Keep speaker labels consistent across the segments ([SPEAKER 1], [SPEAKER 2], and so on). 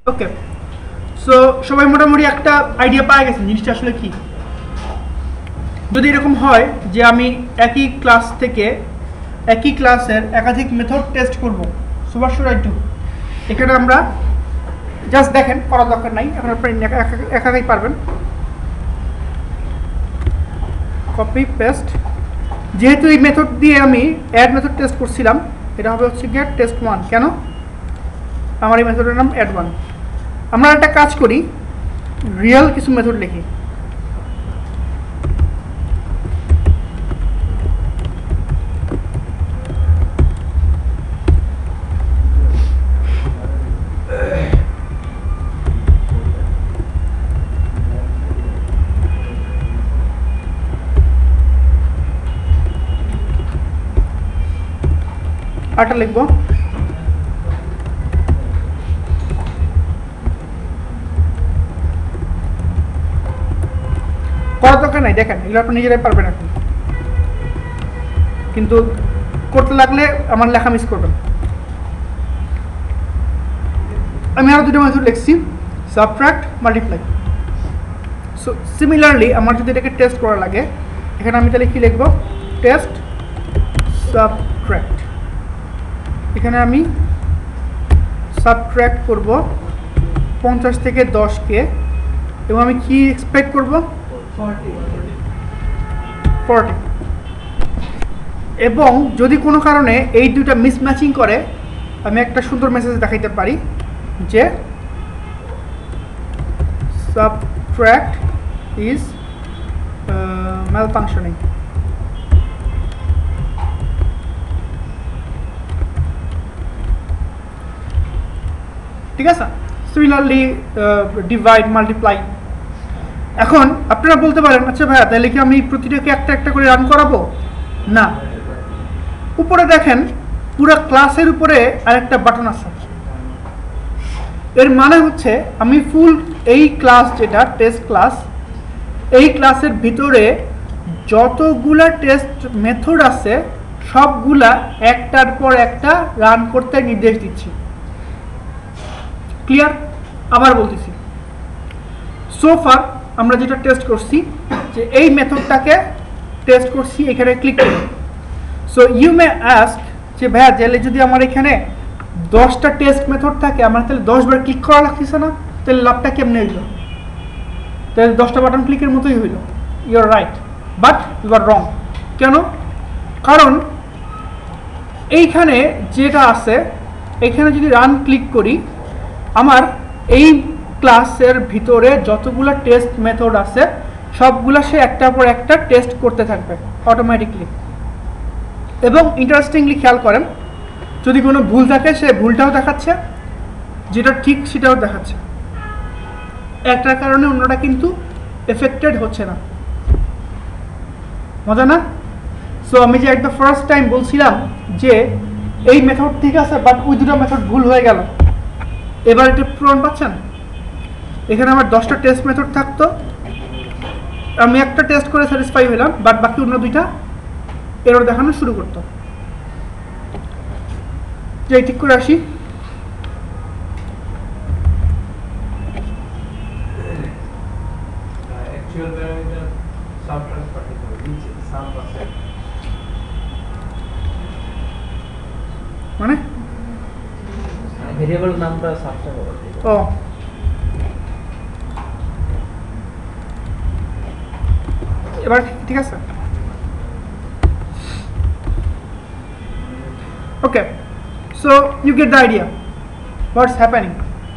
[SPEAKER 1] ওকে, so সবাই মোটামুটি একটা আইডিয়া পাওয়া গেছে জিনিসটা আসলে কি। যদি এরকম হয় যে আমি একই ক্লাস থেকে একই ক্লাসের একাধিক মেথড টেস্ট করব, so what should I do? এখানে আমরা জাস্ট দেখেন, করার দরকার নাই, এখন আপনি একাই পারবেন। কপি পেস্ট, যেহেতু এই মেথড দিয়ে আমি অ্যাড মেথড টেস্ট করছিলাম, এটা হবে হচ্ছে গিয়ে টেস্ট 1। কেন? আমার এই মেথডের নাম অ্যাড 1। আমরা একটা কাজ করি, রিয়েল কিছু মেথড লিখি। আটা লিখবো, করার দরকার নাই, দেখেন এগুলো আপনি নিজেরাই পারবেন এখন, কিন্তু করতে লাগলে আমার লেখা মিস করবেন। আমি আরো দুটো মেথড লিখছি, সাবট্রাক্ট, মাল্টিপ্লাই। সো সিমিলারলি আমার যদি এটাকে টেস্ট করা লাগে, এখানে আমি তাহলে কি লিখবো? Test subtract. এখানে আমি সাবট্রাক্ট করব 50 থেকে 10কে, এবং আমি কি এক্সপেক্ট করব? 40। এবং যদি কোনো কারণে এই দুইটা মিসম্যাচিং করে, আমি একটা সুন্দর মেসেজ দেখাইতে পারি যে সাবট্রাক্ট ইজ malfunctioning। ঠিক আছে, সিমিলারলি ডিভাইড, মাল্টিপ্লাই। এখন আপনারা বলতে পারেন, আচ্ছা ভাইয়া তাহলে কি আমি প্রতিটাকে একটা একটা করে রান করাবো? না, উপরে দেখেন পুরো ক্লাসের উপরে আরেকটা বাটন আছে। এর মানে হচ্ছে আমি ফুল এই ক্লাস, যেটা টেস্ট ক্লাস, এই ক্লাসের ভিতরে যতগুলা টেস্ট মেথড আছে সবগুলা একটার পর একটা রান করতে নির্দেশ দিচ্ছি। ক্লিয়ার? আবার বলতেছি, সো ফার আমরা যেটা টেস্ট করছি, যে এই মেথডটাকে টেস্ট করছি, এখানে ক্লিক করুন। সো ইউ মে আস্ক যে ভাইয়া তাহলে যদি আমার এখানে 10টা টেস্ট মেথড থাকে, আমার তাহলে 10 বার ক্লিক করা লাগতেছে না? তাহলে লাভটা কেমনে হইল? তাহলে 10টা বাটন ক্লিকের মতোই হইল। You are right, but you are wrong. কেন? কারণ এইখানে যেটা আছে, এখানে যদি রান ক্লিক করি, আমার এই ক্লাসের ভিতরে যতগুলো টেস্ট মেথড আছে সবগুলো সে একটার পর একটা টেস্ট করতে থাকবে অটোমেটিকলি। এবং ইন্টারেস্টিংলি খেয়াল করেন, যদি কোনো ভুল থাকে সে ভুলটাও দেখাচ্ছে, যেটা ঠিক সেটাও দেখাচ্ছে। একটার কারণে অন্যটা কিন্তু এফেক্টেড হচ্ছে না। মজা না? সো আমি যে একদম ফার্স্ট টাইম বলছিলাম যে এই মেথড ঠিক আছে, বাট ওই দুটো মেথড ভুল হয়ে গেল, এবার এটা প্রমাণ পাচ্ছেন? এখানে আমার 10টা টেস্ট মেথড থাকতো, আমি একটা টেস্ট করে স্যাটিসফাই হলাম, বাট বাকি অন্য দুইটা এরর দেখানো শুরু করতো। যে ঠিক করে আসি, মানে
[SPEAKER 2] ভেরিয়েবল নামটা সাবট্রাক্ট হবে।
[SPEAKER 1] ও এবার ঠিক আছে। Okay, so you get the idea what's happening.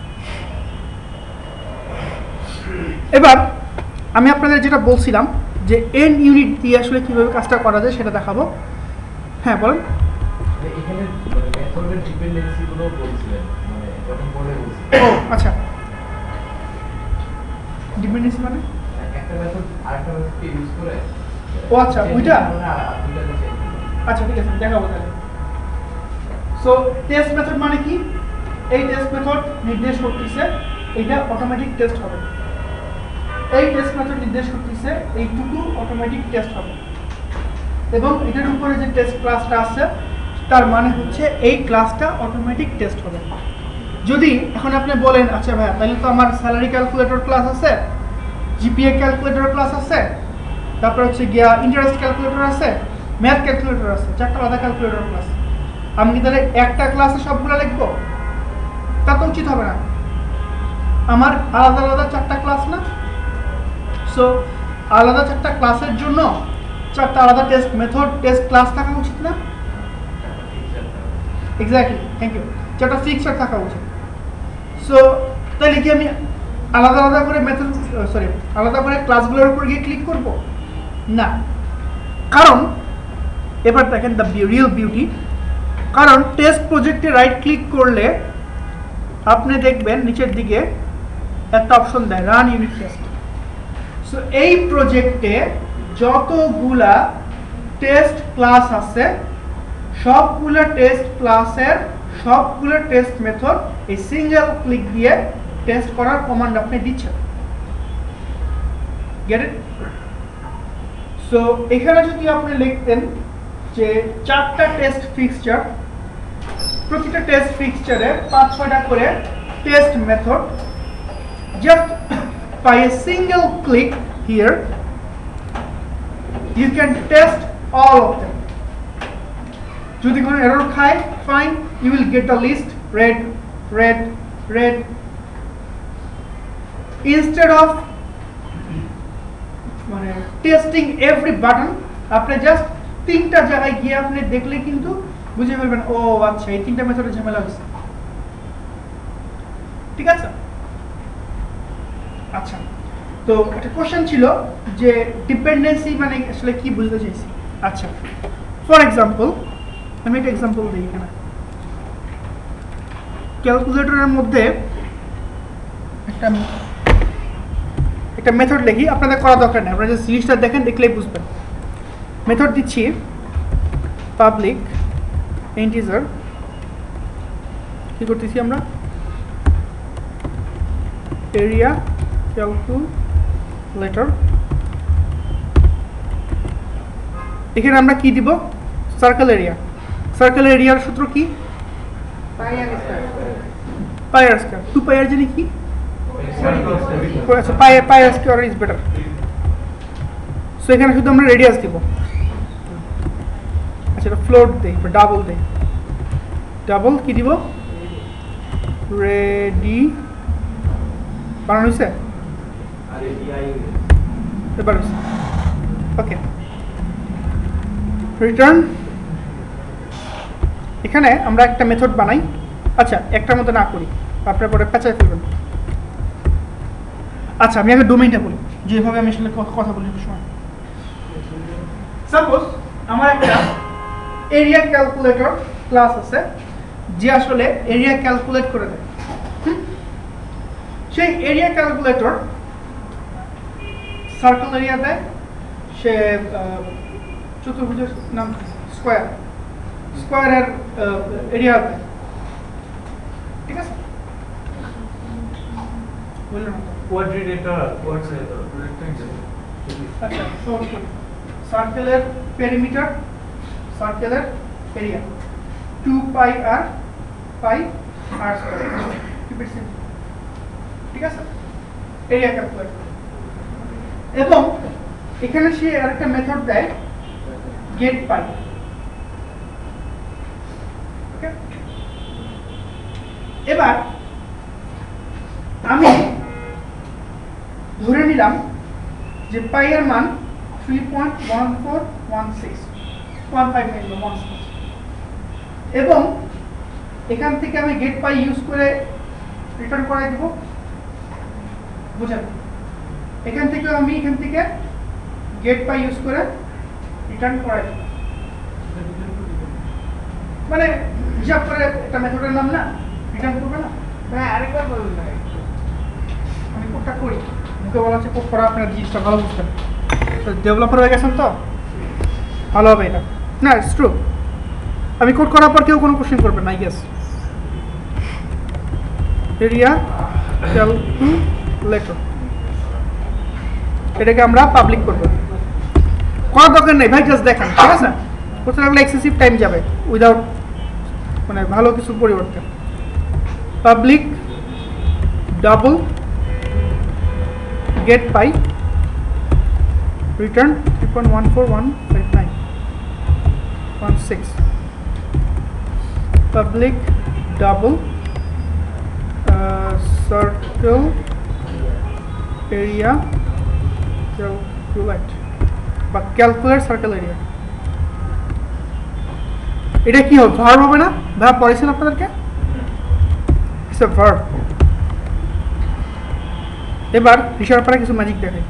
[SPEAKER 1] এবার আমি আপনাদের যেটা বলছিলাম যে এন ইউনিট দিয়ে আসলে কিভাবে কাজটা করা যায় সেটা দেখাবো। হ্যাঁ বলেন।
[SPEAKER 2] এখানে মেথডের ডিপেন্ডেন্সি গুলো বলছিলেন, মানে যখন বলে বলছিলেন।
[SPEAKER 1] ও আচ্ছা, ডিপেন্ডেন্সি মানে
[SPEAKER 2] একটা মেথড আরেকটা মেথডকে ইউজ করে।
[SPEAKER 1] ও আচ্ছা, ওইটা আচ্ছা ঠিক আছে, দেখাবো তাহলে। সো টেস্ট মেথড মানে কি? এই টেস্ট মেথড নির্দেশ করতেছে এটা অটোমেটিক টেস্ট হবে, এই টেস্ট মেথড নির্দেশ করতেছে এইটুকু অটোমেটিক টেস্ট হবে, এবং এটার উপরে যে টেস্ট ক্লাসটা আছে তার মানে হচ্ছে এই ক্লাসটা অটোমেটিক টেস্ট হবে। যদি এখন আপনি বলেন আচ্ছা ভাইয়া তাহলে তো আমার স্যালারি ক্যালকুলেটর ক্লাস আছে, জিপিএ ক্যালকুলেটর ক্লাস আছে, তারপর হচ্ছে গিয়া ইন্টারেস্ট ক্যালকুলেটর আছে, ম্যাথ ক্যালকুলেটর আছে, 4টা আলাদা ক্যালকুলেটর ক্লাস, আমি কি তাহলে একটা ক্লাসে সবগুলো লিখবো? তা তো উচিত হবে না। আমার আলাদা আলাদা 4টা ক্লাস না, সো আলাদা 4টা ক্লাসের জন্য 4টা আলাদা টেস্ট মেথড টেস্ট ক্লাস থাকা উচিত না? Exactly, thank you. 4টা ফিক্সড থাকা উচিত। সো তাহলে কি আমি আলাদা আলাদা করে মেথড আলাদা করে ক্লাসগুলোর উপর গিয়ে ক্লিক করব? না, কারণ এবার দেখেন দ্য রিয়েল বিউটি, কারণ টেস্ট প্রজেক্টে রাইট ক্লিক করলে আপনি দেখবেন নিচের দিকে একটা অপশন দেয় রান ইউনিট টেস্ট। সো এই প্রজেক্টে যতগুলা টেস্ট ক্লাস আছে সবগুলা টেস্ট ক্লাসের সবগুলো টেস্ট মেথড এই সিঙ্গেল ক্লিক দিয়ে টেস্ট করার কমান্ড আপনি দিচ্ছেন। Get it? সো এখানে যদি আপনি লিখতেন যে 4টা টেস্ট ফিক্সচার, প্রতিটা টেস্ট ফিক্সচারে 5-6টা করে test method, just by a single click here you can test all of them. যদি কোনো এরর খায়, fine, you will get the list red red red. Instead of মানে টেস্টিং এভরি বাটন, আপনি just 3টা জায়গায় গিয়ে আপনি দেখলে কিন্তু বুঝে ফেলবেন ও আচ্ছা এই 3টা মেথডে ঝামেলা হয়েছে। ঠিক আছে? আচ্ছা, তো একটা কোশ্চেন ছিল যে ডিপেন্ডেন্সি মানে আসলে কি বুঝতে চাইছি। আচ্ছা, ফর এক্সাম্পল আমি একটা এক্সাম্পল দিই। এখানে ক্যালকুলেটরের মধ্যে একটা মেথড লিখি, আপনাদের করা দরকার নেই, আপনারা যে সিরিজটা দেখেন দেখলেই বুঝবেন। মেথড দিচ্ছি পাবলিক ইন্টিজার, কি করতেছি আমরা এরিয়া ক্যালকুলেটর, এখানে আমরা কি দিব সার্কেল এরিয়া। সার্কেল এরিয়ার সূত্র কি? পাই আর স্কয়ার। 2 পাই আর জানি কি? আচ্ছা, pi r square is better. So এখানে শুধু আমরা রেডিয়াস দিব। আচ্ছা, এটা ফ্লোট দেই বা ডাবল দেই। ডাবল কি দিব? রেডি বানানো হয়েছে? এবার ওকে, রিটার্ন। এখানে আমরা একটা মেথড বানাই। আচ্ছা, একটার মতো না করি, আপনার পরে পেঁচায় ফেলবেন। আচ্ছা, আমি আগে ডোমেইনটা বলি, যেভাবে আমি আসলে কথা বলি সময়। সাপোজ আমার একটা এরিয়া ক্যালকুলেটর ক্লাস আছে যে আসলে এরিয়া ক্যালকুলেট করে দেয়। সেই এরিয়া ক্যালকুলেটর সার্কেল এরিয়া দেয়, সে চতুর্ভুজের নাম স্কোয়ারের এরিয়া দেয়। ঠিক আছে? বললেন আচ্ছা, সার্কেলের পেরিমিটার, সার্কেলের এরিয়া 2 পাই আর স্কয়ার। ঠিক আছে? Area calculate. এবং এখানে সে আরেকটা মেথড দেয় গেট পাই। এবার আমি ধরে নিলাম যে পাই এর মান 3.1416 এবং এখান থেকে আমি গেট পাই ইউজ করে রিটার্ন করাই দেব। বুঝলেন? এখান থেকে গেট পাই ইউজ করে রিটার্ন করাই দেব, মানে হিসাব করে একটা মেথডের নাম না, রিটার্ন করবে না। হ্যাঁ, আরেকবার বলুন ভাই। আমি কোডটা করি, মুখে বলা হচ্ছে কোড করা, আপনার জিনিসটা ভালো বুঝতেন। ডেভেলপার হয়ে গেছেন তো ভালো হবে এটা। না, ইটস ট্রু। আমি কোড করার পর কেউ কোনো কোশ্চেন করবে না। ইয়েস, এরিয়া ক্যালকুলেটর, এটাকে আমরা পাবলিক করবো। করার দরকার নেই ভাই, জাস্ট দেখান। ঠিক আছে? করতে লাগলে এক্সেসিভ টাইম যাবে উইদাউট মানে ভালো কিছু পরিবর্তন। public double get pi return 3.14159.16 public double circle area calculate বা ক্যালকুলেট সার্কেল এরিয়া। এটা কি হবে? ভার্ব হবে না? ভার্ব পড়েছেন আপনাদেরকে? It's a verb. এবার হিসাব পারে কিছু ম্যাজিক দেখাই।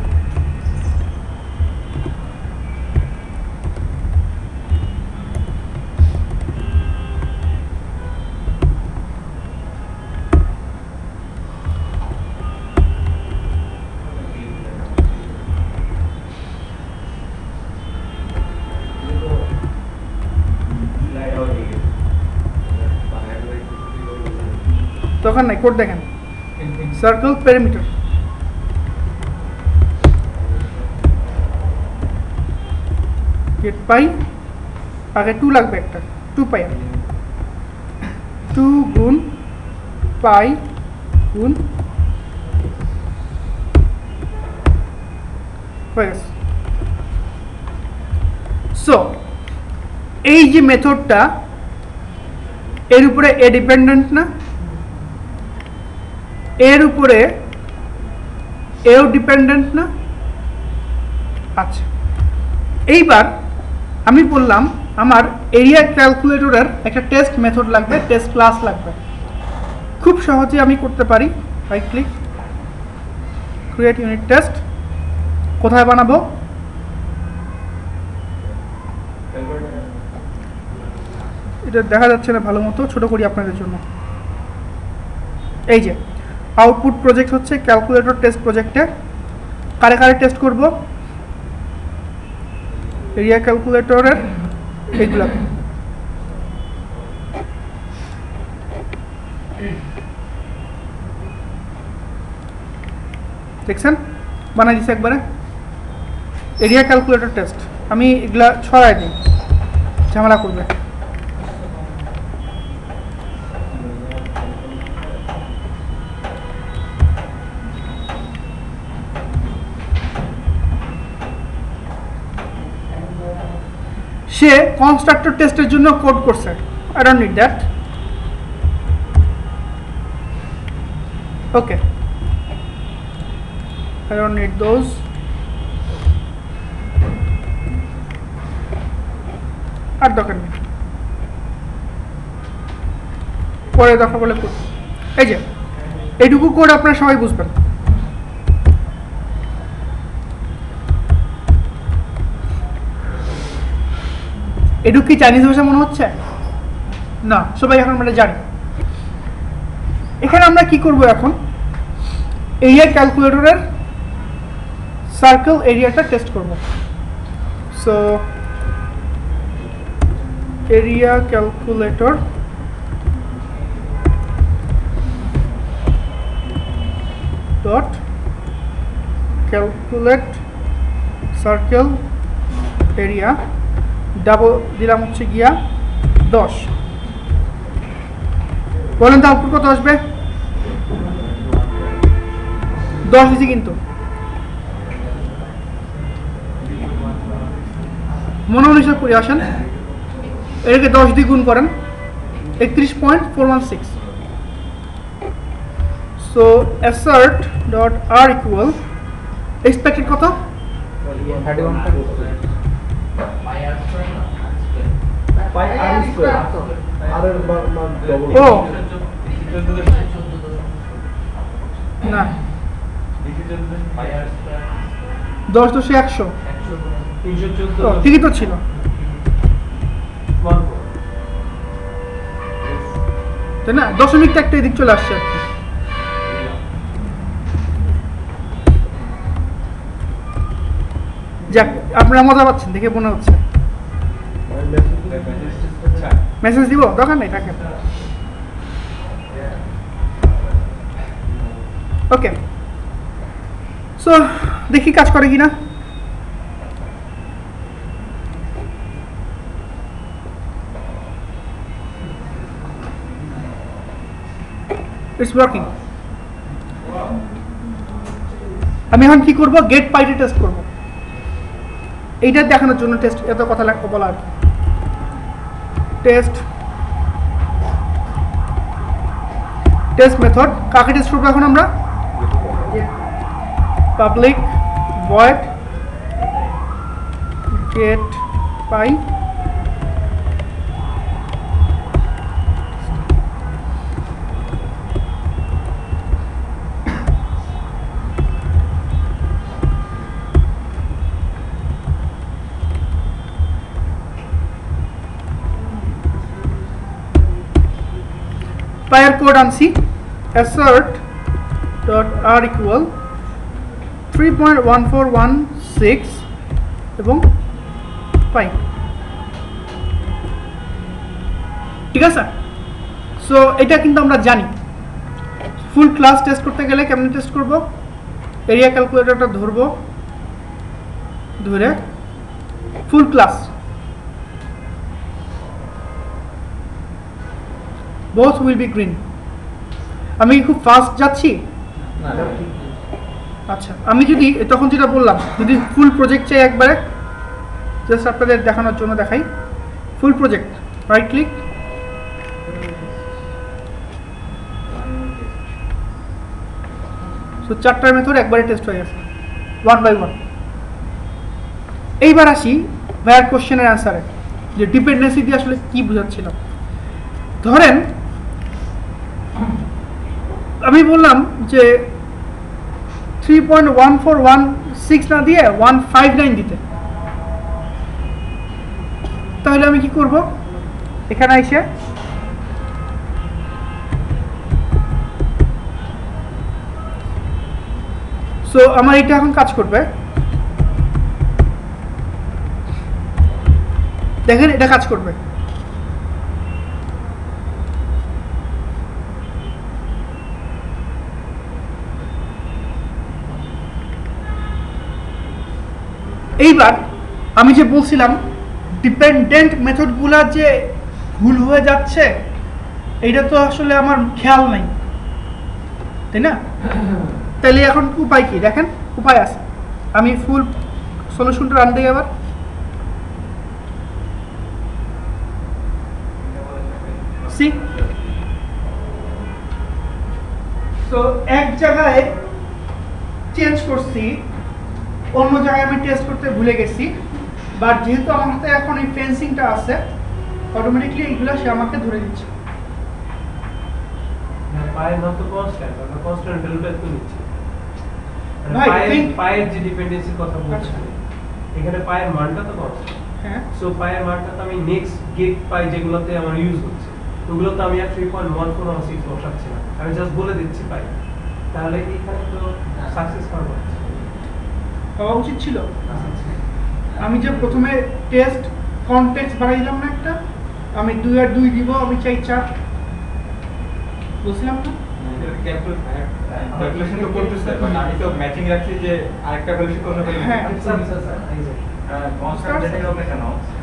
[SPEAKER 1] তখন নাই কোড দেখেন, সার্কেল পেরিমিটার গেট পাই, আগে 2 লাগবে, একটা 2 পাই, 2 গুণ পাই গুণ হয়ে গেছে। সো এই যে মেথডটা, এর উপরে এ ডিপেন্ডেন্ট না, এর উপরে এও ডিপেন্ডেন্ট না। আচ্ছা, এইবার আমি বললাম আমার এরিয়া ক্যালকুলেটরের একটা টেস্ট মেথড লাগবে, টেস্ট ক্লাস লাগবে। খুব সহজে আমি করতে পারি, right click, create unit test. কোথায় বানাবো? এটা দেখা যাচ্ছে না ভালো মতো, ছোট করি আপনাদের জন্য। এই যে আউটপুট প্রজেক্ট হচ্ছে ক্যালকুলেটর টেস্ট প্রজেক্টে। কারে কারে টেস্ট করব? এরিয়া ক্যালকুলেটরের এইগুলো দেখছেন, বানাই দিচ্ছে একবারে এরিয়া ক্যালকুলেটর টেস্ট। আমি এগুলা ছড়াই দিই, ঝামেলা করবে। সে কনস্ট্রাক্টর টেস্টের জন্য কোড করছে, I don't need that. Okay, I don't need those. আর দরকার নেই, পরে দরকার বলে কোড। এই যে এইটুকু কোড আপনারা সবাই বুঝবেন। এটুকু কি চাইনিজ ভাষা মনে হচ্ছে? না, সবাই এখন আমরা জানি। এখানে আমরা কি করব এখন? এরিয়া ক্যালকুলেটরের সার্কেল এরিয়াটা টেস্ট করব। So area calculator dot calculate circle area, double দিলাম হচ্ছে গিয়া 10। বলেন তো আউটপুট কত আসবে? 10 দিছি, কিন্তু মনে অনুসার করে আসেন, এটাকে 10 দিয়ে গুণ করেন, 31.416। So assert dot are equal expected কত? 31 ও না, 10 তো 100, ঠিকই তো ছিল। তাই না? দশমিকটা একটা এদিক চলে আসছে। যাক, আপনারা মজা পাচ্ছেন দেখে মনে হচ্ছে। মেসেজ দিব? দরকার নেই, থাকেন। ওকে, সো দেখি কাজ করে কিনা। It's working. আমি এখন কি করব, গেট পাইতে টেস্ট করব, এইটা দেখানোর জন্য টেস্ট এত কথা বলা আর কি। টেস্ট মেথড কাকে টেস্ট করবো এখন আমরা? পাবলিক ভয়েড গেট পাই পায়ের কোড আনছি assert dot r equal 3.1416 এবং পাই, ঠিক আছে। সো এটা কিন্তু আমরা জানি ফুল ক্লাস টেস্ট করতে গেলে কেমন টেস্ট করব, এরিয়া ক্যালকুলেটরটা ধরবো, ধরে full class both will be green। আমি খুব ফাস্ট যাচ্ছি, আচ্ছা আমি যদি তখন যেটা বললাম যদি ফুল প্রজেক্ট চাই একবারে, জাস্ট আপনাদের দেখানোর জন্য দেখাই, full project right click, so চারটার মেথড একবারে টেস্ট হয়ে গেছে 1 by 1। এইবার আসি ভায়ার কোশ্চেনের অ্যান্সারে, যে ডিপেন্ডেন্সি দিয়ে আসলে কি বোঝাচ্ছিলাম। ধরেন আমি বললাম যে 3.1416 না দিয়ে 159 দিতে, তাহলে আমি কি করব, এখানে এসে সো আমার এটা এখন কাজ করবে, দেখেন এটা কাজ করবে। এইবার আমি যে বলছিলাম ডিপেন্ডেন্ট মেথডগুলো যে ভুল হয়ে যাচ্ছে, এইটা তো আসলে আমার খেয়াল নাই, তাই না? তাহলে এখন উপায় কি দেখেন, উপায় আছে। আমি ফুল সলিউশনটা রান দিই আবার, সি সো এক জায়গায় চেঞ্জ করছি, অন্য জায়গায় আমি টেস্ট করতে ভুলে গেছি, বাট যেহেতু আমার হাতে এখন এই ফেন্সিংটা আছে, অটোমেটিকলি এইগুলো সে আমাকে ধরে দিচ্ছে।
[SPEAKER 2] পায়ের মান তো কনস্ট্যান্ট, আমরা কনস্ট্যান্ট ভ্যালুটা তো নিচ্ছি।
[SPEAKER 1] ভাই
[SPEAKER 2] পায়ের যে ডিপেন্ডেন্সির কথা বলছি, এখানে পায়ের মানটা তো কনস্ট্যান্ট।
[SPEAKER 1] হ্যাঁ,
[SPEAKER 2] সো পায়ের মানটা তো আমি নেক্সট গেট পাই যেগুলোতে আমার ইউজ হচ্ছে, ওগুলো তো আমি আর 3.1416 বসাচ্ছি না, আমি জাস্ট বলে দিচ্ছি পাই। তাহলে এখানে তো সাকসেস পাবো,
[SPEAKER 1] হওয়া উচিত ছিল। আমি যে প্রথমে টেস্ট কনটেক্সট বাড়াই দিলাম না একটা, আমি 2 আর 2 দিব, আমি চাই 4, বুঝলাম না?
[SPEAKER 3] ক্যালকুলেশন তো করতেছে, বাট আমি তো ম্যাচিং রাখছি যে আরেকটা ভ্যালু করতে পারি।
[SPEAKER 1] হ্যাঁ
[SPEAKER 3] কনস্ট্যান্ট যেটা হবে কেন,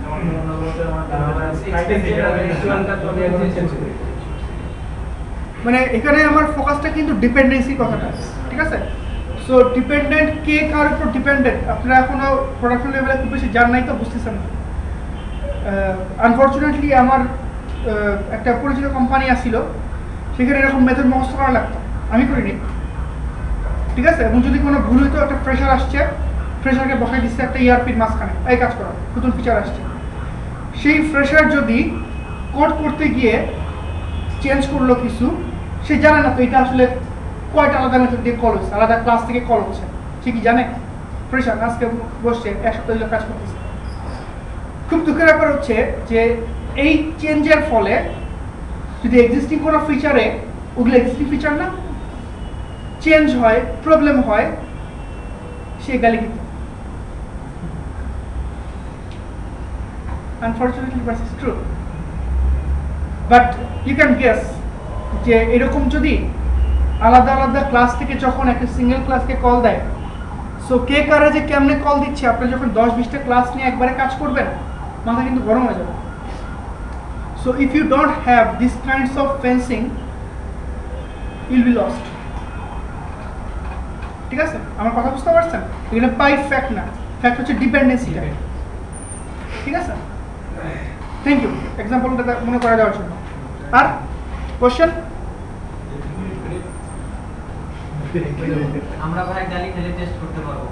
[SPEAKER 1] মানে এখানে আমার ফোকাসটা কিন্তু ডিপেন্ডেন্সি কথাটা, ঠিক আছে। সো ডিপেন্ডেন্ট কে কার উপর ডিপেন্ডেন্ট, আপনারা এখনো প্রোডাকশন লেভেলে খুব বেশি জান নাই তো বুঝতেছেন না। আনফর্চুনেটলি আমার একটা পরিচিত কোম্পানি আসছিল, সেখানে এরকম মেথড মুখস্থ করা লাগতো, আমি করিনি, ঠিক আছে। এবং যদি কোনো ভুল হইতো, একটা ফ্রেশার আসছে, ফ্রেশারকে বসাই দিচ্ছে একটা ইআরপির মাঝখানে, এই কাজ করা, নতুন ফিচার আসছে, সেই ফ্রেশার যদি কোড করতে গিয়ে চেঞ্জ করলো কিছু, সে জানে না তো এটা আসলে কয়টা আলাদা মেথড দিয়ে কল হচ্ছে, আলাদা ক্লাস থেকে কল হচ্ছে, সে কি জানে? ফ্রেশার আজকে বসছে, এক সপ্তাহ কাজ করতেছে। খুব দুঃখের ব্যাপার হচ্ছে যে এই চেঞ্জের ফলে যদি এক্সিস্টিং কোনো ফিচারে, ওগুলো এক্সিস্টিং ফিচার না, চেঞ্জ হয়, প্রবলেম হয়, সে গালি দিত। Unfortunately, this is true. But you can guess যে এরকম যদি আলাদা আলাদা ক্লাস থেকে যখন একটা সিঙ্গেল ক্লাসকে কল দেয়, সো কে কারা যে কেমনে কল দিচ্ছে, আপনি যখন 10-20টা ক্লাস নিয়ে একবারে কাজ করবেন, মাথা কিন্তু গরম হয়ে যাবে। So if you don't have this kinds of fencing, you'll be lost. ঠিক আছে, আমার কথা বুঝতে পারছেন? এখানে পাই ফ্যাক্ট না, ফ্যাক্ট হচ্ছে ডিপেন্ডেন্সিটা। ঠিক আছে, থ্যাংক ইউ এক্সাম্পলটা মনে করা যাওয়ার জন্য। আর কোশ্চেন?
[SPEAKER 4] আমরা ভাই গালি খেলে টেস্ট করতে পারবো।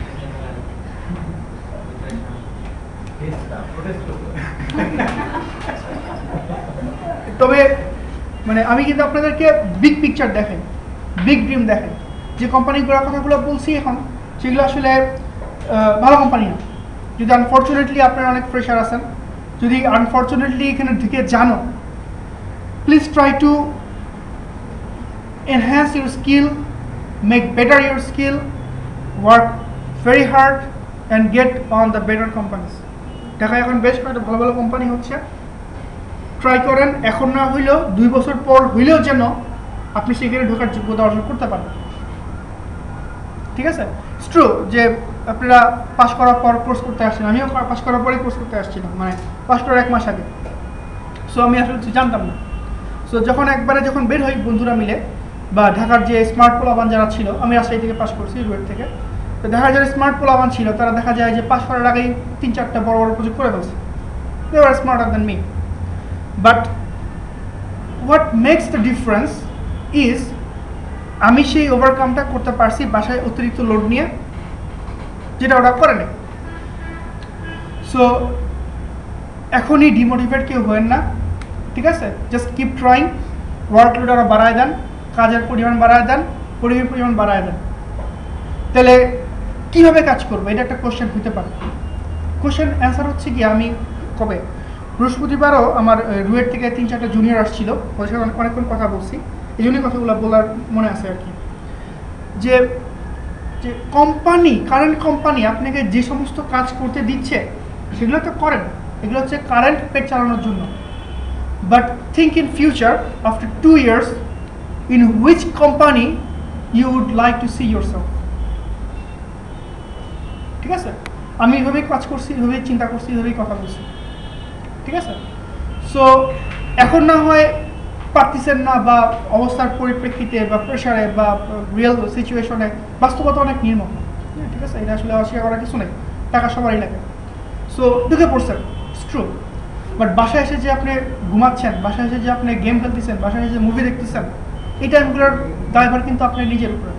[SPEAKER 1] তবে মানে আমি কিন্তু আপনাদেরকে বিগ পিকচার দেখাই, বিগ ড্রিম দেখাই। যে কোম্পানিগুলোর কথাগুলো বলছি এখন, সেগুলো আসলে ভালো কোম্পানি না। যদি আনফর্চুনেটলি আপনারা অনেক ফ্রেশার আছেন, যদি আনফর্চুনেটলি এখানে ঢুকে জানো, please try to enhance your skill, make better your skill, work very hard and get on the better companies. ঢাকায় এখন বেশ কয়েকটা ভালো ভালো কোম্পানি হচ্ছে, ট্রাই করেন। এখন না হইলেও 2 বছর পর হইলেও যেন আপনি সেখানে ঢোকার যোগ্যতা অর্জন করতে পারেন। ঠিক আছে, ইটস ট্রু যে আপনারা পাস করার পর কোর্স করতে আসছেন, আমিও পাস করার পরেই কোর্স করতে আসছিলাম, মানে পাস করার 1 মাস আগে। সো আমি আসলে কিছু জানতাম না। সো যখন বের হই বন্ধুরা মিলে, বা ঢাকার যে স্মার্ট পোলাবান যারা ছিল, আমি রাজশাহী থেকে পাস করছি, রুয়েট থেকে, তো ঢাকার যারা স্মার্ট পোলাবান ছিল তারা দেখা যায় যে পাস করার আগেই 3-4টা বড় বড় প্রজেক্ট করে ফেলছে। They are smarter than me. But what makes the difference is আমি সেই ওভারকামটা করতে পারছি বাসায় অতিরিক্ত লোড নিয়ে, যেটা ওরা করে নেই। সো এখনই ডিমোটিভেট কেউ হবেন না, ঠিক আছে? জাস্ট কিপ ট্রাইং, ওয়ার্কলোড আরও বাড়ায় দেন, কাজের পরিমাণ বাড়ায় দেন, পরিমাণ বাড়ায় দেন। তাহলে কীভাবে কাজ করবো, এটা একটা কোশ্চেন হতে পারে। কোশ্চেন অ্যান্সার হচ্ছে কি, আমি কবে বৃহস্পতিবারও আমার রুয়েট থেকে 3-4টা জুনিয়র আসছিল, ওদের সাথে অনেকক্ষণ কথা বলছি, এই জন্যই কথাগুলো বলার মনে আছে আর কি। যে কোম্পানি, কারেন্ট কোম্পানি আপনাকে যে সমস্ত কাজ করতে দিচ্ছে সেগুলো তো করেন, এগুলো হচ্ছে কারেন্ট পেট চালানোর জন্য। But think in future, after 2 years, in which company you would like to see yourself. ঠিক আছে, আমি এভাবেই কাজ করছি, এভাবেই চিন্তা করছি, এভাবেই কথা বলছি। ঠিক আছে, সো এখন না হয় পারতেছেন না, বা অবস্থার পরিপ্রেক্ষিতে বা প্রেশারে বা রিয়েল সিচুয়েশনে বাস্তবতা অনেক নির্মম। ঠিক আছে, এটা আসলে অস্বীকার করার কিছু নেই, টাকা সবারই লাগে। সো ঢুকে পড়ছেন, ইটস ট্রু। বাট বাসায় এসে যে আপনি ঘুমাচ্ছেন, বাসায় এসে যে আপনি গেম খেলতেছেন, বাসায় এসে যে মুভি দেখতেছেন, এই টাইমগুলোর দায়ভার কিন্তু আপনার নিজের উপরে।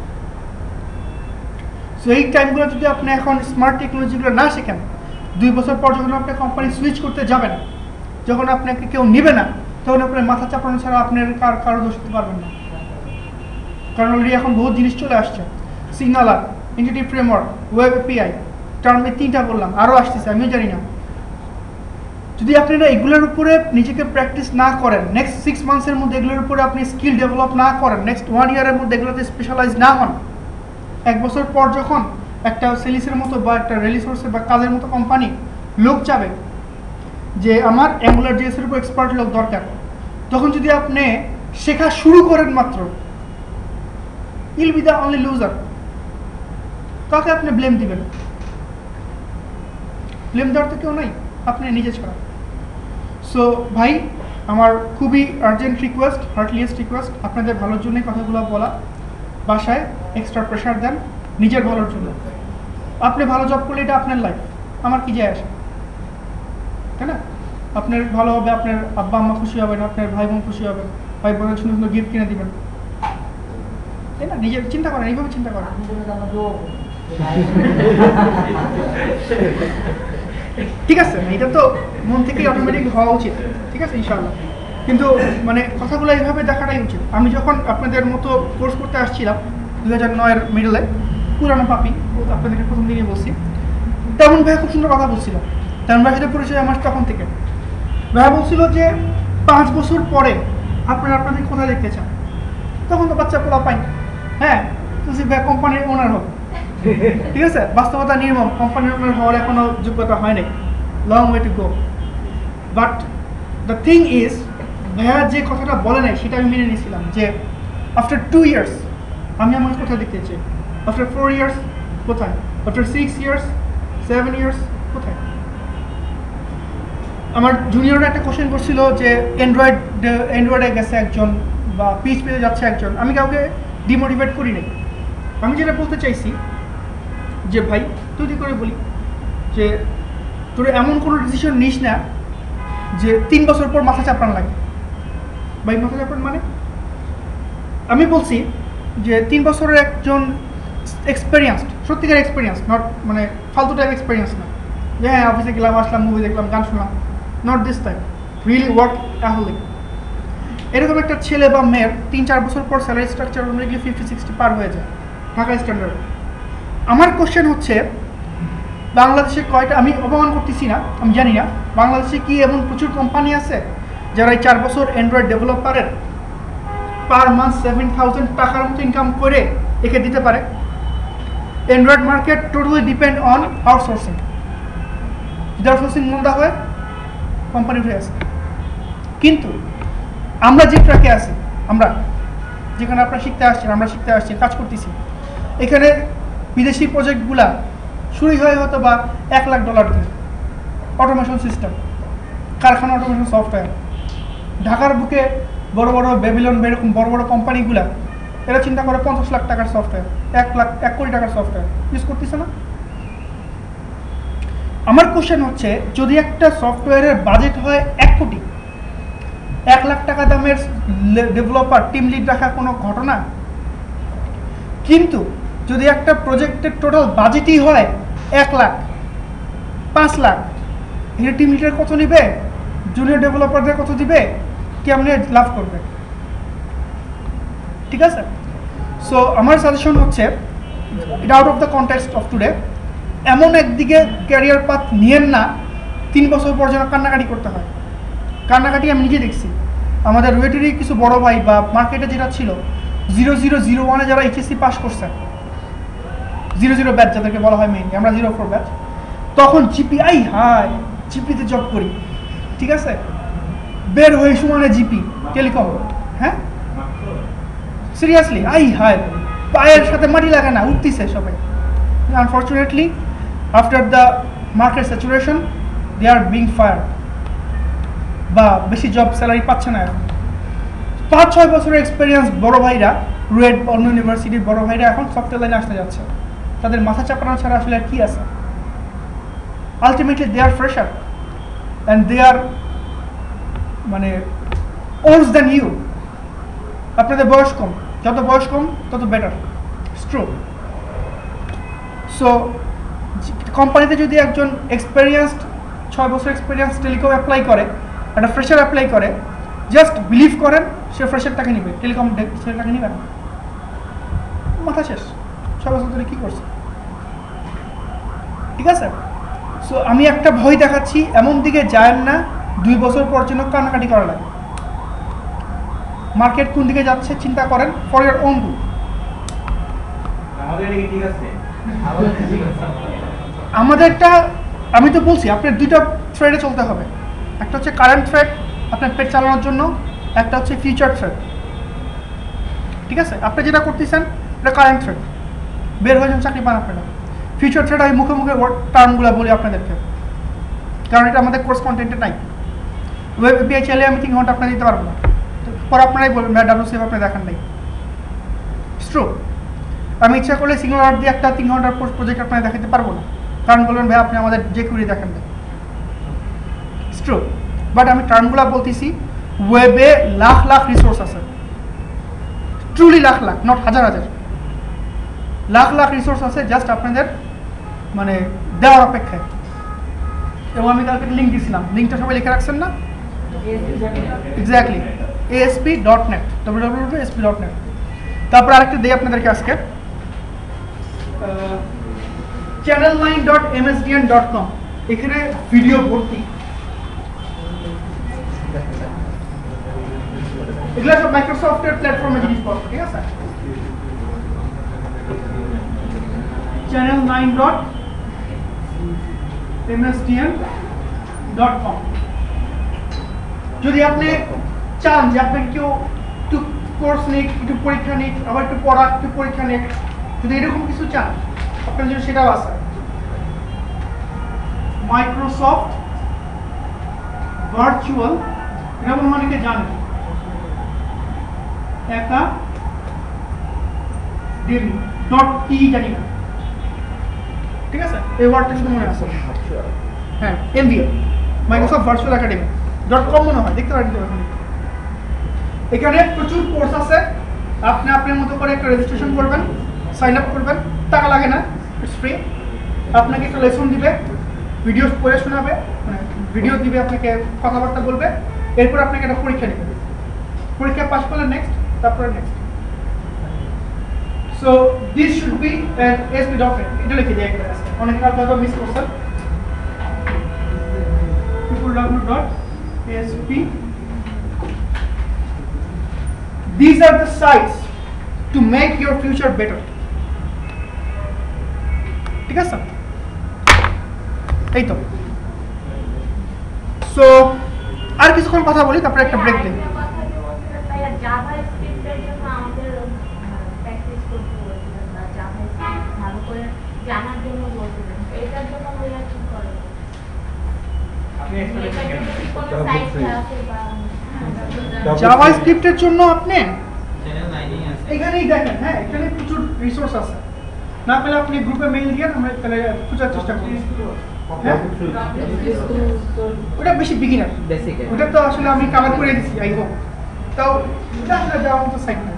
[SPEAKER 1] সো এই টাইমগুলো যদি আপনি এখন স্মার্ট টেকনোলজিগুলো না শেখেন, 2 বছর পর যখন আপনি কোম্পানি সুইচ করতে যাবেন, যখন আপনাকে কেউ নেবে না, তখন আপনার মাথা চাপানো ছাড়া আপনার কারো দোষ দিতে পারবেন না। কারণ অলরেডি এখন বহু জিনিস চলে আসছে, SignalR, entity framework, web API, term 3টা বললাম, আরও আসতেছে, আমিও জানি না। যদি আপনারা এগুলোর উপরে নিজেকে প্র্যাকটিস না করেন, নেক্সট 6 মান্থসের মধ্যে এগুলোর উপরে আপনি স্কিল ডেভেলপ না করেন, নেক্সট 1 ইয়ারের মধ্যে এগুলোতে স্পেশালাইজ না হন, 1 বছর পর যখন একটা সেলিসের মতো বা একটা রেলিসোর্সের বা কাজের মতো কোম্পানি লোক যাবে যে আমার অ্যাঙ্গুলার জিএসের উপর এক্সপার্ট লোক দরকার, তখন যদি আপনি শেখা শুরু করেন মাত্র, I'll be the only loser. কাকে আপনি ব্লেম দিবেন? ব্লেম দেওয়ার তো কেউ নাই, আপনি নিজে ছাড়া। সো ভাই, আমার খুবই আর্জেন্ট রিকোয়েস্ট, হার্টলিয়েস্ট রিকোয়েস্ট, আপনাদের ভালোর জন্যই কথাগুলো বলা। বাসায় এক্সট্রা প্রেশার দেন নিজের ভালোর জন্য। আপনি ভালো জব করলে এটা আপনার লাইফ, আমার কি যায় আসে, তাই না? আপনার ভালো হবে, আপনার আব্বা আম্মা খুশি হবেন, আপনার ভাই বোন খুশি হবেন, ভাই বোনের সুন্দর সুন্দর গিফট কিনে দিবেন, তাই না? নিজের চিন্তা করেন, এইভাবে চিন্তা করেন। ঠিক আছে, এটা তো মন থেকেই অটোমেটিক হওয়া উচিত, ঠিক আছে ইনশাআল্লাহ। কিন্তু মানে কথাগুলো এইভাবে দেখাটাই উচিত। আমি যখন আপনাদের মতো কোর্স করতে আসছিলাম 2009-এর মিডলে, পুরানো পাপি, আপনাদেরকে প্রথম দিনই বলছি, তেমন ভাই খুব সুন্দর কথা বলছিল। তেমন ভাইয়ের সাথে পরিচয় আমার তখন থেকে। ভাইয়া বলছিল যে 5 বছর পরে আপনারা আপনাদের কোথায় দেখতে চান? তখন তো বাচ্চা পোলা পাই, হ্যাঁ, তুই ভাই কোম্পানির ওনার হোক। ঠিক আছে, বাস্তবতা নির্মম, কোম্পানির ওনার হওয়ার এখনো যোগ্যতা হয় নাই, long way to go. But the thing is, ভাইয়া যে কথাটা বলে নাই সেটা আমি মেনে নিয়েছিলাম, যে আফটার 2 years আমি আমার কোথায় দেখতে চাই, আফটার 4 years কোথায়, আফটার 6 years, 7 years কোথায়। আমার জুনিয়ররা একটা কোশ্চেন করছিল যে অ্যান্ড্রয়েডে গেছে একজন বা পিএইচপিতে যাচ্ছে একজন, আমি কাউকে ডিমোটিভেট করি নাই। আমি যেটা বলতে চাইছি যে ভাই তুই করে বলি যে তোর এমন কোনো ডিসিশন নিস না যে 3 বছর পর মাথা চাপড়ান লাগে। ভাই মাথা চাপড়ান মানে আমি বলছি যে 3 বছরের একজন এক্সপেরিয়েন্সড, সত্যিকার এক্সপেরিয়েন্স, নট মানে ফালতু টাইপ এক্সপেরিয়েন্স না যে হ্যাঁ অফিসে গেলাম আসলাম মুভি দেখলাম গান শুনলাম, not this type, really workaholic. এরকম একটা ছেলে বা মেয়ের 3-4 বছর পর স্যালারি স্ট্রাকচার অনুযায়ী 50-60 পার হয়ে যায় ঢাকা স্ট্যান্ডার্ড। আমার কোশ্চেন হচ্ছে বাংলাদেশে কয়টা, আমি অপমান করতেছি না, আমি জানি না বাংলাদেশে কি এমন প্রচুর কোম্পানি আছে যারা এই 4 বছর অ্যান্ড্রয়েড ডেভেলপারের পার মান্থ 7,000 টাকার মতো ইনকাম করে একে দিতে পারে। Android market totally depend on outsourcing. যদি আউটসোর্সিং মন্দা হয় কোম্পানি উঠে আসে। কিন্তু আমরা যে ট্র্যাকে আছি, আমরা যেখানে আপনারা শিখতে আসছেন, আমরা শিখতে আসছি, কাজ করতেছি, এখানে বিদেশি প্রজেক্টগুলা শুরু হয় হয়তো বা $1,00,000 দিয়ে। অটোমেশন সিস্টেম, কারখানা অটোমেশন সফটওয়্যার। ঢাকার বুকে বড় বড় ব্যাবিলন এরকম বড় বড় কোম্পানিগুলা এরা চিন্তা করে 50 লাখ টাকার সফটওয়্যার, 1 কোটি টাকার সফটওয়্যার ইউজ করতেছে না। আমার কোশ্চেন হচ্ছে যদি একটা সফটওয়্যারের বাজেট হয় 1 কোটি, 1 লাখ টাকা দামের ডেভেলপার টিম লিড রাখা কোনো ঘটনা? কিন্তু যদি একটা প্রজেক্টের টোটাল বাজেটই হয় 1 লাখ, 5 লাখ, এর টিম লিডার কত নিবে, জুনিয়র ডেভেলপারদের কত দিবে, কেমনে লাভ করবে? ঠিক আছে। সো আমার সাজেশন হচ্ছে এটা out of the context of today, এমন একদিকে ক্যারিয়ার পাথ নিয়েন না 3 বছর পর যেন কান্নাকাটি করতে হয়। কান্নাকাটি আমি নিজে দেখছি, আমাদের রুয়েটেরই কিছু বড় ভাই বা মার্কেটে যেটা ছিল 0001-এ যারা এইচএসসি পাস করছে, 00 ব্যাচ যাদেরকে বলা হয় মেইনলি, আমরা 04 ব্যাচ, তখন জিপি আই হাই, জিপিতে জব করি, ঠিক আছে, বের হয়ে সমানে জিপি টেলিকম, হ্যাঁ সিরিয়াসলি আই হাই, পায়ের সাথে মাটি লাগে না, উঠতেছে সবাই। Unfortunately after the market saturation they are being fire, বা বেশি জব স্যালারি পাচ্ছে না এখন। 5-6 বছরের এক্সপিরিয়েন্স বড় ভাইরা, রুয়েট অন্য ইউনিভার্সিটির বড় ভাইরা এখন সফটওয়্যার লাইনে আসতে যাচ্ছে। তাদের মাথা চাপানো ছাড়া আসলে আর কি আছে? Ultimately they are fresher and they are মানে ওল্ড দ্যান ইউ। আপনাদের বয়স কম, যত বয়স কম তত বেটার, ট্রু। সো কোম্পানিতে যদি একজন এক্সপেরিয়েন্সড 6 বছর এক্সপিরিয়েন্স টেলিকম অ্যাপ্লাই করে, একটা ফ্রেশার অ্যাপ্লাই করে, জাস্ট বিলিভ করেন সে ফ্রেশারটাকে নিবে, টেলিকম সেটাকে নিবে না, মাথা শেষ। 6 বছর ধরে কী করছে? ঠিক আছে। সো আমি একটা ভয় দেখাচ্ছি, এমন দিকে যায় না 2 বছর পর যেন কান্নাকাটি করা লাগে। মার্কেট কোন দিকে যাচ্ছে চিন্তা করেন, ফর ইয়ার ওন গুড। আমাদেরটা আমি তো বলছি আপনার 2টা থ্রেডে চলতে হবে, একটা হচ্ছে কারেন্ট থ্রেড আপনার পেট চালানোর জন্য, একটা হচ্ছে ফিউচার থ্রেড। ঠিক আছে, আপনি যেটা করতেছেন এটা কারেন্ট থ্রেড, বের হয়ে যান চাকরি পান আপনারা। ফিউচার থ্রেড আমি মুখে মুখে টার্মগুলো বলি আপনাদেরকে, কারণ এটা আমাদের কোর্স কন্টেন্টে নাই। ওয়েব এপিআই চাইলে আমি 3 ঘন্টা আপনার দিতে পারবো না, পরে আপনারাই বলবেন ডাব্লিউসিএফ আপনি দেখান নাই। ট্রু, আমি ইচ্ছা করলে সিগন্যাল আর্ট দিয়ে একটা 3 ঘন্টার প্রজেক্ট আপনারা দেখাতে পারবো না, কারণ বলবেন ভাই আপনি আমাদের যে কুড়ি দেখেন না। ট্রু, বাট আমি টার্মগুলো বলতেছি, ওয়েবে লাখ লাখ রিসোর্স আছে, ট্রুলি লাখ লাখ, নট হাজার হাজার, লাখ লাখ রিসোর্স আছে, জাস্ট আপনাদের মানে দেওয়ার অপেক্ষায়। এবং আমি কালকে লিঙ্ক দিয়েছিলাম, লিঙ্কটা সবাই লিখে রাখছেন না? Exactly, asp.net, www.asp.net। তারপর আরেকটা দিই আপনাদেরকে আজকে, channel9.msdn.com, এখানে ভিডিও ভর্তি, এগুলো সব মাইক্রোসফটের প্ল্যাটফর্মে জিনিসপত্র। ঠিক আছে, channel9.msdn.com। যদি আপনি চান যে আপনাকে কেউ একটু কোর্স নিক, একটু পরীক্ষা নিক, আবার একটু পড়া, একটু পরীক্ষা নিক, যদি এরকম কিছু চান আপনার জন্য সেটাও আছে। মাইক্রোসফট ভার্চুয়াল, এটা মনে অনেকে জানেন, একাডেমি ডট কি জানি না, ঠিক আছে, এই ওয়ার্ডটা শুধু মনে আছে। হ্যাঁ, MVA Microsoft virtual academy .com মনে হয়, দেখতে পারেন এখানে প্রচুর কোর্স আছে। আপনি আপনার মতো করে একটা রেজিস্ট্রেশন করবেন, সাইন আপ করবেন, টাকা লাগে না, ইটস ফ্রি। আপনাকে একটা লেসন দিবে, ভিডিও করে শোনাবে, মানে ভিডিও দিবে, আপনাকে কথাবার্তা বলবে, এরপর আপনাকে একটা পরীক্ষা নেবে, পরীক্ষা পাস করলে নেক্সট, তারপরে next. So this should be an SP document, এটা লিখে দিই একটা, অনেকে হয়তো মিস করছেন, www.asp. These are the sites to make your future better. ঠিক আছে, এই তো। সো আর কিছুক্ষণ কথা বলি, তারপরে একটা ব্রেক দিই। জাভাস্ক্রিপ্টের জন্য আপনি এখানেই দেখেন, হ্যাঁ এখানে প্রচুর রিসোর্স আছে, না পেলে আপনি গ্রুপে মেইল দিয়ে আমরা তাহলে খোঁজার চেষ্টা করি। ওটা বেশি বিগিনার, ওটা তো আসলে আমি কভার করে দিচ্ছি, আই হোপ। তাও এটা আসলে যাওয়ার মতো সাইট না।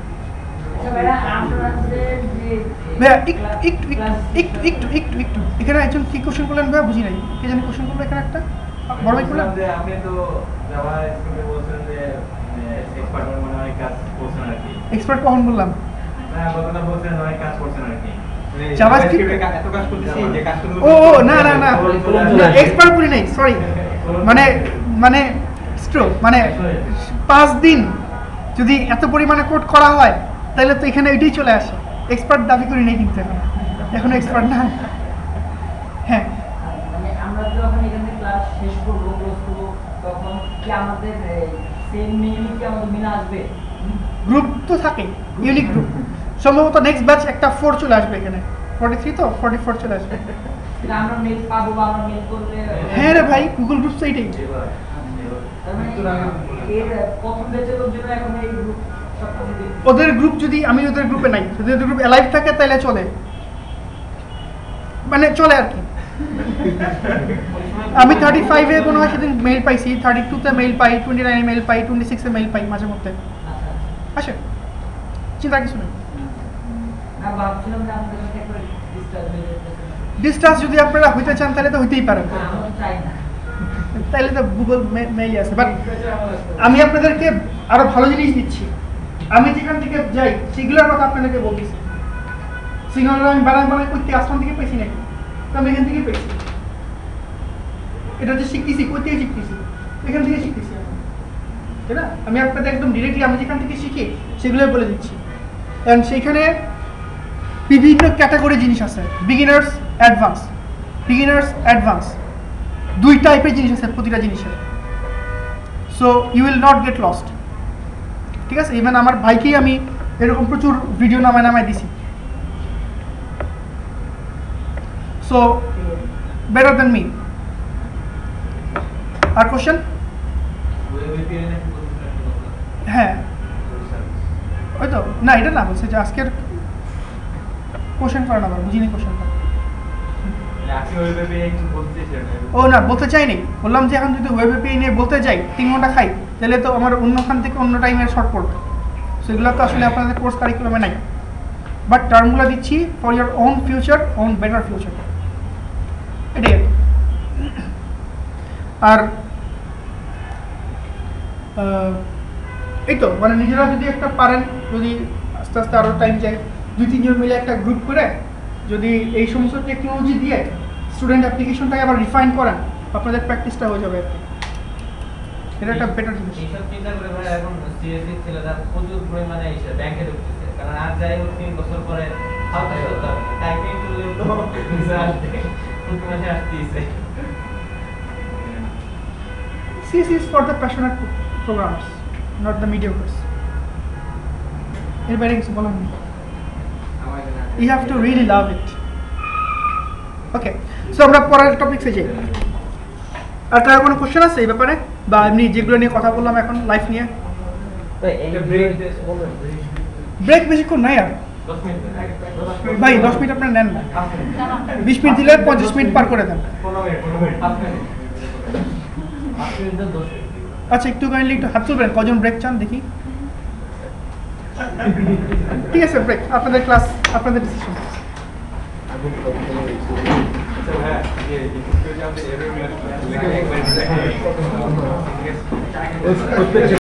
[SPEAKER 1] ভাইয়া একটু এখানে একজন কি কোশ্চেন করলেন ভাইয়া, বুঝি নাই, কে জানি কোশ্চেন করলো এখানে একটা বড় ভাই করলেন।
[SPEAKER 3] আপনি তো জাভাস্ক্রিপ্টে বলছেন যে এক্সপার্ট মানে অনেক কাজ করছেন আর কি।
[SPEAKER 1] এক্সপার্ট কখন বললাম?
[SPEAKER 3] না, গতকাল বলছেন অনেক কাজ করছেন আর কি।
[SPEAKER 1] জাভাস্ক্রিপ্টে
[SPEAKER 3] এত কাজ করতেছি যে কাজগুলো
[SPEAKER 1] না এক্সপার্ট করি নাই, সরি, মানে স্ট্রোক, মানে 5 দিন যদি এত পরিমাণে কোড করা হয় তাহলে তো এখানে এটাই চলে আসে। এক্সপার্ট দাবি করি নাই কিন্তু এখন এক্সপার্ট না। হ্যাঁ,
[SPEAKER 4] আমরা যখন এখানে ক্লাস শেষ করব, ক্লোজ করব, তখন কি আমাদের সেম মেইলে কি আমাদের মিল আসবে?
[SPEAKER 1] গ্রুপ তো থাকে, ইউনিক গ্রুপ, সম্ভবত নেক্সট ব্যাচ একটা 4 চলে আসবে, এখানে 43 তো 44 চলে আসবে।
[SPEAKER 4] আমরা মেইল পাবো বা আমরা মেইল করলে?
[SPEAKER 1] হ্যাঁ রে ভাই, গুগল গ্রুপ তো এইটাই।
[SPEAKER 4] এর প্রথম ব্যাচের লোকজন এখন এই গ্রুপ
[SPEAKER 1] ওদের গ্রুপ যদি আমি ওদের গ্রুপে নাই, যদি ওদের গ্রুপ অ্যালাইভ থাকে তাহলে চলে, মানে চলে আর কি। আমি 35 এ কোনো সেদিন মেইল পাইছি, 32 তে মেইল পাই, 29 এ মেইল পাই, 26 এ মেইল পাই মাঝে মধ্যে আসে, চিন্তা কিছু নেই। ডিসটান্স যদি আপনারা হইতে চান তাহলে তো হইতেই পারেন, তাহলে তো গুগল মেইলই আছে। বাট আমি আপনাদেরকে আরো ভালো জিনিস দিচ্ছি, আমি যেখান থেকে যাই সেগুলোর কথা আপনাদেরকে বলতেছি। সিগন্যাল আমি বানাই করতে আসমান থেকে পেয়েছি নাকি, তো আমি এখান থেকে পেয়েছি। এটা যে শিখতেছি, করতে শিখতেছি, এখান থেকে শিখতেছি, তাই না? আমি আপনাদের একদম ডিরেক্টলি আমি যেখান থেকে শিখি সেগুলো বলে দিচ্ছি। কারণ সেইখানে বিভিন্ন ক্যাটাগরি জিনিস আছে, বিগিনার্স অ্যাডভান্স, 2 টাইপের জিনিস আছে প্রতিটা জিনিসের। So you will not get lost, ঠিক আছে? ইভেন আমার ভাইকেই আমি এরকম প্রচুর ভিডিও নামায় দিছি। So better than me. আর কোশ্চেন? হ্যাঁ ওই তো না, এটা না বলছে যে আজকের কোশ্চেন করেন, আবার বুঝিনি কোশ্চেনটা। ও না, বলতে চাইনি, বললাম যে এখন যদি ওয়েব এপিআই নিয়ে বলতে যাই 3 ঘন্টা খাই, তাহলে তো আমার অন্যখান থেকে অন্য টাইমে শর্ট পড়বে। সেগুলো তো আসলে আপনাদের কোর্স কারিকুলামে নাই, বাট টার্মগুলো দিচ্ছি for your own future, own better future, এটাই। আর এই তো মানে নিজেরা যদি একটা পারেন, যদি আস্তে আস্তে আরও টাইম যায়, 2-3 জন মিলে একটা গ্রুপ করে যদি এই সমস্ত টেকনোলজি দিয়ে স্টুডেন্ট অ্যাপ্লিকেশনটাকে আবার রিফাইন করেন, আপনাদের প্র্যাকটিসটা হয়ে যাবে আর কি। এটা একটা বেটার জিনিস।
[SPEAKER 5] এইসব চিন্তা করে ভাই এখন সিএসসি ছেলেরা প্রচুর পরিমাণে এসে ব্যাংকে ঢুকতেছে, কারণ আর যাই হোক 3 বছর পরে হালকা করতে হবে, টাইপিং করলেও তো ভিসা আসতে প্রতি মাসে আসতেইছে।
[SPEAKER 1] CSC is for the passionate programmers, not the mediocres. এর বাইরে কিছু বলার নেই। You have to really love it. Okay, so আমরা পরের টপিকসে যাই। আর কারো কোনো কোশ্চেন আছে এই ব্যাপারে, বা এমনি যেগুলো নিয়ে কথা বললাম এখন লাইফ নিয়ে?
[SPEAKER 5] তো এই
[SPEAKER 2] ব্রেক বলেন
[SPEAKER 1] ব্রেক বেশিক্ষণ নাই আর
[SPEAKER 5] 10 মিনিট
[SPEAKER 1] ভাই 10 মিনিট আপনার নেন না 20 মিনিট দিলে 50 মিনিট পার করে দেন
[SPEAKER 2] 15 মিনিট 5 মিনিট
[SPEAKER 1] আচ্ছা একটু কাইন্ডলি একটু হাত তুলবেন কজন ব্রেক চান দেখি ঠিক আছে ব্রেক আপনাদের ক্লাস আপনাদের ডিসিশন
[SPEAKER 2] হ্যাঁ ये इसको जो हमने एरर